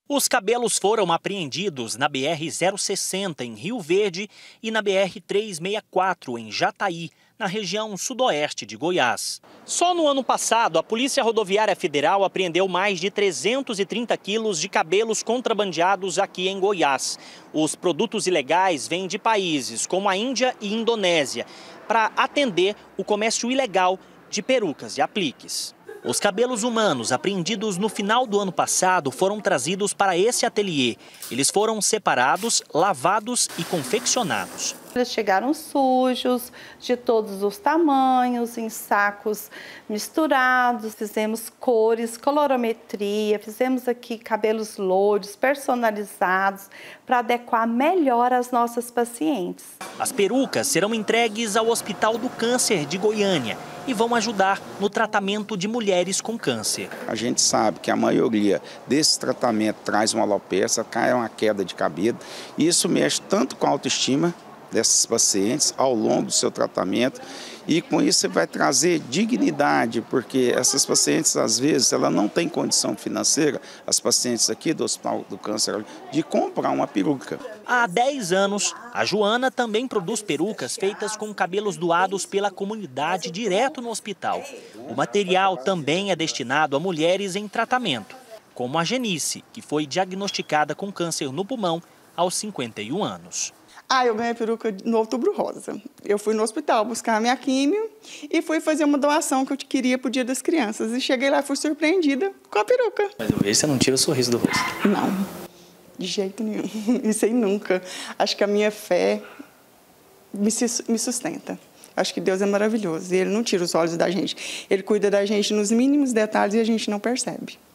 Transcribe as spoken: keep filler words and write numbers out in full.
Os cabelos foram apreendidos na B R zero sessenta, em Rio Verde, e na B R trezentos e sessenta e quatro, em Jataí, na região sudoeste de Goiás. Só no ano passado, a Polícia Rodoviária Federal apreendeu mais de trezentos e trinta quilos de cabelos contrabandeados aqui em Goiás. Os produtos ilegais vêm de países como a Índia e Indonésia, para atender o comércio ilegal de perucas e apliques. Os cabelos humanos apreendidos no final do ano passado foram trazidos para esse ateliê. Eles foram separados, lavados e confeccionados. Eles chegaram sujos, de todos os tamanhos, em sacos misturados. Fizemos cores, colorimetria, fizemos aqui cabelos loiros, personalizados, para adequar melhor as nossas pacientes. As perucas serão entregues ao Hospital do Câncer de Goiânia e vão ajudar no tratamento de mulheres com câncer. A gente sabe que a maioria desse tratamento traz uma alopecia, cai uma queda de cabelo, e isso mexe tanto com a autoestima dessas pacientes ao longo do seu tratamento, e com isso você vai trazer dignidade, porque essas pacientes, às vezes, ela não tem condição financeira, as pacientes aqui do Hospital do Câncer, de comprar uma peruca. Há dez anos, a Joana também produz perucas feitas com cabelos doados pela comunidade direto no hospital. O material também é destinado a mulheres em tratamento, como a Genice, que foi diagnosticada com câncer no pulmão aos cinquenta e um anos. Ah, eu ganhei a peruca no Outubro Rosa. Eu fui no hospital buscar a minha químio e fui fazer uma doação que eu queria para o Dia das Crianças. E cheguei lá e fui surpreendida com a peruca. Mas eu vejo que você não tira o sorriso do rosto. Não, de jeito nenhum. Isso aí nunca. Acho que a minha fé me, me sustenta. Acho que Deus é maravilhoso e Ele não tira os olhos da gente. Ele cuida da gente nos mínimos detalhes e a gente não percebe.